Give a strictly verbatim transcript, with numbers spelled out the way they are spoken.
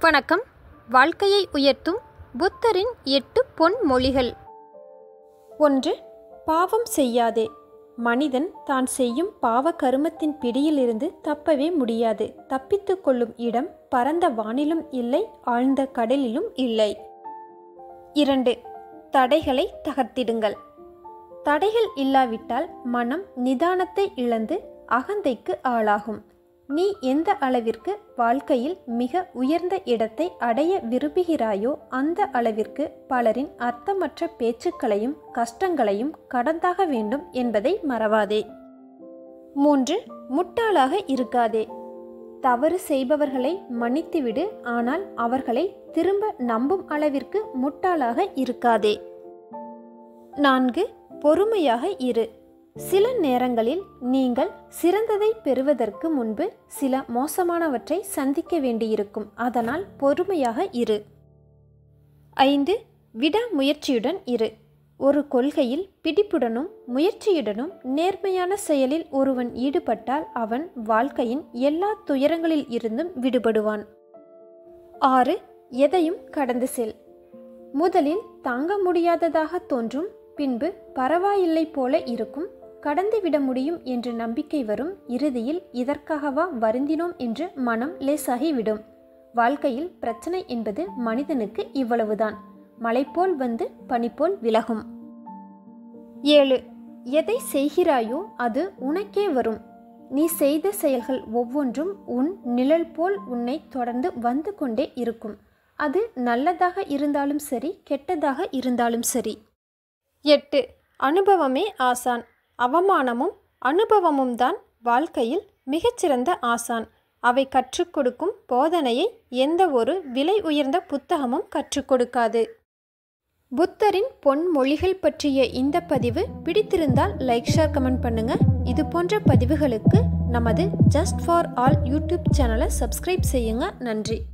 வணக்கம். வாழ்க்கையை உயர்த்தும் புத்தரின் எட்டு பொன்மொழிகள். ஒன்று. பாவம் செய்யாதே. மனிதன் தான் செய்யும் பாவ கருமத்தின் பிடியிலிருந்து தப்பவே முடியாது. தப்பித்து கொள்ளும் இடம் பரந்த வானிலும் இல்லை, ஆழ்ந்த கடலிலும் இல்லை. இரண்டு. தடைகளை தகர்த்திடுங்கள். தடைகள் இல்லாவிட்டால் மனம் நிதானத்தை இழந்து அகந்தைக்கு ஆளாகும். நீ எந்த அளவிற்கு வாழ்க்கையில் மிக உயர்ந்த இடத்தை அடைய விரும்புகிறாயோ அந்த அளவிற்கு பலரின் அர்த்தமற்ற பேச்சுக்களையும் கஷ்டங்களையும் கடந்தாக வேண்டும் என்பதை மறவாதே. மூன்று. முட்டாளாக இருக்காதே. தவறு செய்பவர்களை மன்னித்துவிடு, ஆனால் அவர்களை திரும்ப நம்பும் அளவிற்கு முட்டாளாக இருக்காதே. நான்கு. பொறுமையாக இரு. சில நேரங்களில் நீங்கள் சிறந்ததை பெறுவதற்கு முன்பு சில மோசமானவற்றை சந்திக்க வேண்டியிருக்கும். அதனால் பொறுமையாக இரு. ஐந்து. விடாமுயற்சியுடன் இரு. ஒரு கொள்கையில் பிடிப்புடனும் முயற்சியுடனும் நேர்மையான செயலில் ஒருவன் ஈடுபட்டால் அவன் வாழ்க்கையின் எல்லா துயரங்களில் இருந்தும் விடுபடுவான். ஆறு. எதையும் கடந்து செல். முதலில் தாங்க முடியாததாக தோன்றும், பின்பு பரவாயில்லை போல இருக்கும். கடந்துவிட முடியும் என்ற நம்பிக்கை வரும். இறுதியில் இதற்காகவா வருந்தினோம் என்று மனம் லேசாகிவிடும். வாழ்க்கையில் பிரச்சனை என்பது மனிதனுக்கு இவ்வளவுதான். மழை போல் வந்து பனி போல் விலகும். ஏழு. எதை செய்கிறாயோ அது உனக்கே வரும். நீ செய்த செயல்கள் ஒவ்வொன்றும் உன் நிழல் போல் உன்னை தொடர்ந்து வந்து கொண்டே இருக்கும். அது நல்லதாக இருந்தாலும் சரி, கெட்டதாக இருந்தாலும் சரி. எட்டு. அனுபவமே ஆசான். அவமானமும் அனுபவமும் தான் வாழ்க்கையில் மிகச்சிறந்த ஆசான். அவை கற்றுக் கொடுக்கும் போதனையை எந்த ஒரு விலை உயர்ந்த புத்தகமும் கற்றுக் கொடுக்காது. புத்தரின் பொன்மொழிகள் பற்றிய இந்த பதிவு பிடித்திருந்தால் லைக், ஷேர், கமெண்ட் பண்ணுங்க. இது போன்ற பதிவுகளுக்கு நமது ஜஸ்ட் ஃபார் ஆல் யூடியூப் சேனலை சப்ஸ்கிரைப் செய்யுங்க. நன்றி.